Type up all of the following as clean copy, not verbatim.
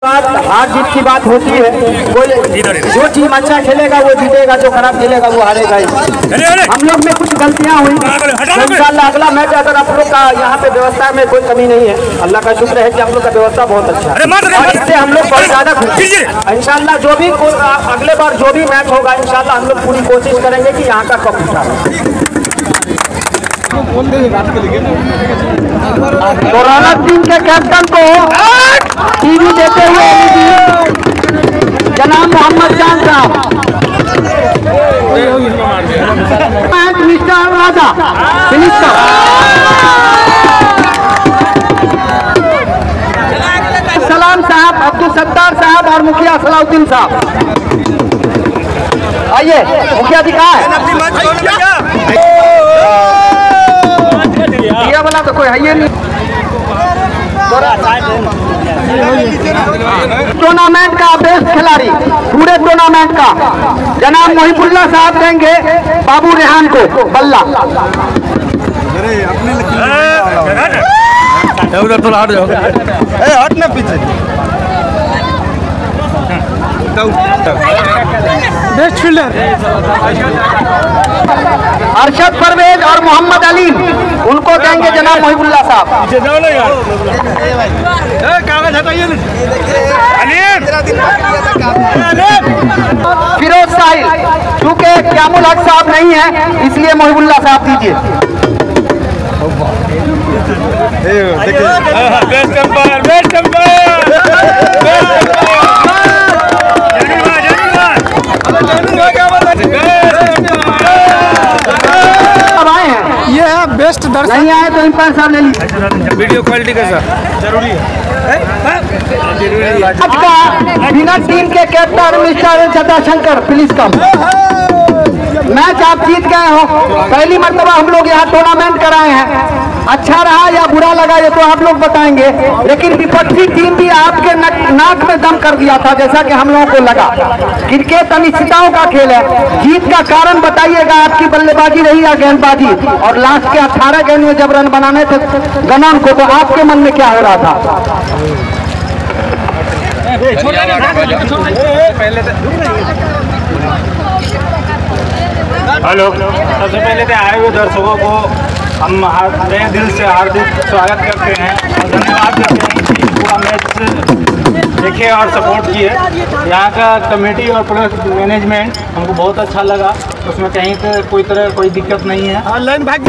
हार जीत की बात होती है। कोई जो टीम अच्छा खेलेगा वो जीतेगा, जो खराब खेलेगा वो हारेगा। हम लोग में कुछ गलतियां हुई, इंशाल्लाह अगला मैच अगर आप लोग का यहाँ पे व्यवस्था में कोई कमी नहीं है, अल्लाह का शुक्र है कि आप लोग का व्यवस्था बहुत अच्छा है और इससे हम लोग बहुत ज्यादा खुश हैं। इंशाल्लाह जो भी अगले बार जो भी मैच होगा इंशाल्लाह हम लोग पूरी कोशिश करेंगे कि यहाँ का कप उठा। कोरोना टीम के कैप्टन को टीवी देते हुए जनाब मोहम्मद जान साहब, मिस्टर राजा सलाम साहब, अब्दुल सत्तार साहब और मुखिया सलाउद्दीन साहब। आइए, मुखिया जी कहाँ है? ये वाला तो कोई है ही नहीं। टूर्नामेंट का बेस्ट खिलाड़ी पूरे टूर्नामेंट का जनाब मोहिबुल्लाह साहब देंगे बाबू रेहान को बल्ला। हट ना पीछे। बेस्ट फील्डर अरशद परवेज और मोहम्मद अली उनको देंगे जनाब मोहिबुल्लाह साहब। फिरोज साहिल, चूंकि क्यामुल हक साहब नहीं है इसलिए मोहिबुल्लाह साहब दीजिए। Best umpire, best umpire. ये है बेस्ट दर्शक नहीं आए तो अंपायर साहब ले लीजिए। वीडियो क्वालिटी कैसा जरूरी है। बिना टीम के captain mister Jatashankar please come. Match आप जीत गए हो, पहली मर्तबा हम लोग यहाँ टूर्नामेंट कराए हैं। अच्छा रहा या बुरा लगा ये तो आप लोग बताएंगे, लेकिन विपक्षी टीम भी आपके नाक में दम कर दिया था जैसा कि हम लोगों को लगा। क्रिकेट अनिश्चितताओं का खेल है। जीत का कारण बताइएगा, आपकी बल्लेबाजी रही या गेंदबाजी? और लास्ट के 18 गेंद में जब रन बनाने थे गनौन को तो आपके मन में क्या हो रहा था? हेलो, सबसे पहले तो आए हुए दर्शकों को हम नए दिल से हार्दिक स्वागत करते हैं और धन्यवाद करते हैं कि पूरा मैच देखे और सपोर्ट किए। यहाँ का कमेटी और प्लस मैनेजमेंट हमको बहुत अच्छा लगा, उसमें कहीं पर कोई तरह कोई दिक्कत नहीं है। ऑनलाइन भाग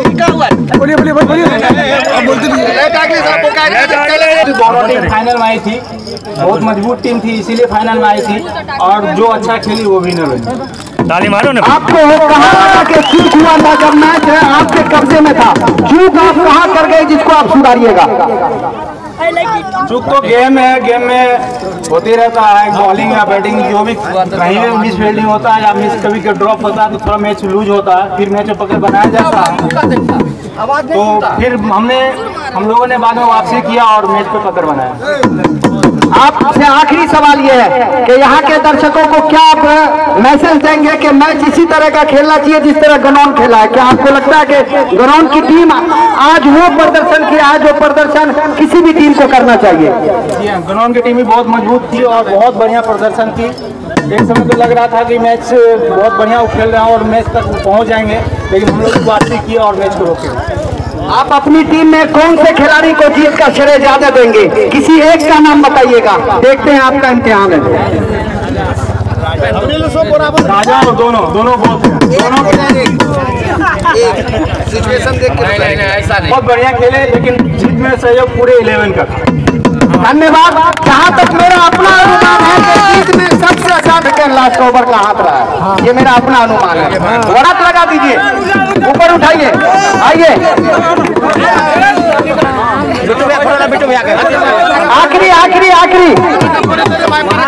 दोनों टीम फाइनल में आई थी, बहुत मजबूत टीम थी इसीलिए फाइनल में आई थी और जो अच्छा खेली वो विनर हुई। ताली मारो ना। आपको कहाँ के चूक हुआ था जब मैच आपके कब्जे में था? चूक आप कहाँ कर गए जिसको आप सुधारिएगा? चूक तो गेम है, गेम में होती रहता है, बॉलिंग या बैटिंग जो भी कहीं भी मिस फील्डिंग होता है या मिस कभी का ड्रॉप होता है तो थोड़ा मैच लूज होता है, फिर मैच पकड़ बनाया जाता है। तो फिर हम लोगों ने बाद में वापसी किया और मैच पे पकड़ बनाया। आपसे आखिरी सवाल ये है कि यहाँ के दर्शकों को क्या आप मैसेज देंगे कि मैच इसी तरह का खेलना चाहिए जिस तरह गनौन खेला है? क्या आपको लगता है कि गनौन की टीम आज वो प्रदर्शन किया है जो प्रदर्शन किसी भी टीम को करना चाहिए? गनौन की टीम भी बहुत मजबूत थी और बहुत बढ़िया प्रदर्शन थी। एक समय तो लग रहा था कि मैच बहुत बढ़िया खेल रहे हैं और मैच तक पहुँच जाएंगे, लेकिन हम लोग वापसी किया और मैच को रोके। आप अपनी टीम में कौन से खिलाड़ी को जीत का श्रेय ज्यादा देंगे? किसी एक का नाम बताइएगा, देखते हैं आपका इम्तिहान है। राजा और दोनों बहुत सिचुएशन देख के बहुत बढ़िया खेले, लेकिन जीत में सहयोग पूरे 11 का। धन्यवाद। जहाँ तक मेरा अपना अनुमान है कि जीत में सबसे अच्छा विकेट लास्ट ओवर का हाथ रहा है, ये मेरा अपना अनुमान है। हाथ लगा दीजिए, ऊपर उठाइए, आइए। आखिरी आखिरी आखिरी